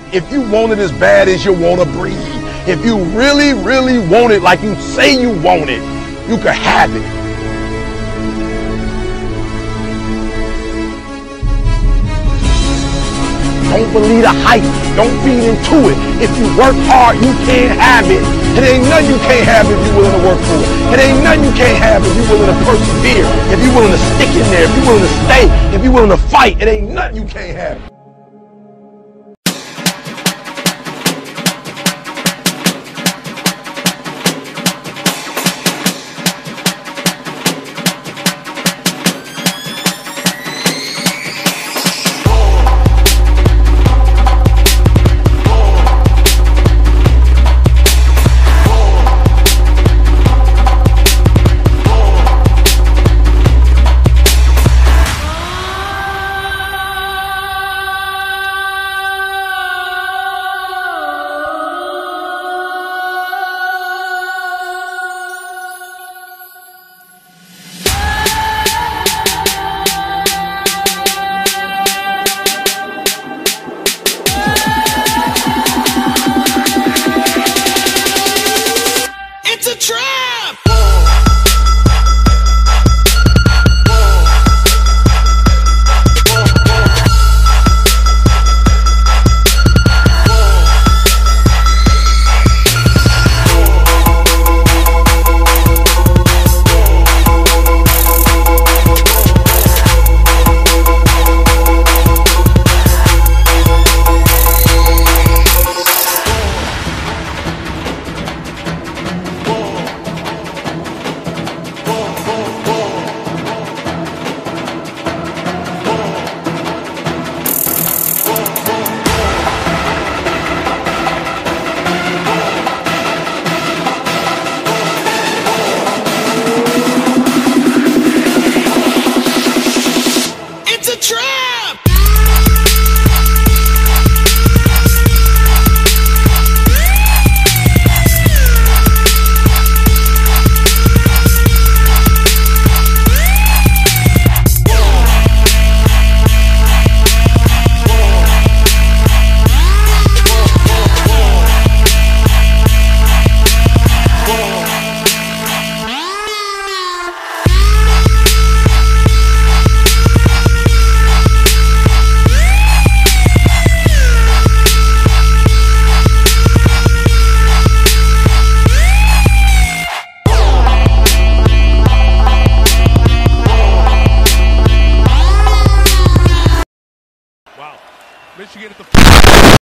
If you want it as bad as you want to breathe, if you really, really want it like you say you want it, you can have it. Don't believe the hype. Don't feed into it. If you work hard, you can't have it. It ain't nothing you can't have if you're willing to work for it. It ain't nothing you can't have if you're willing to persevere, if you're willing to stick in there, if you're willing to stay, if you're willing to fight. It ain't nothing you can't have. It's a trap! It's a trap! Wow. Michigan at the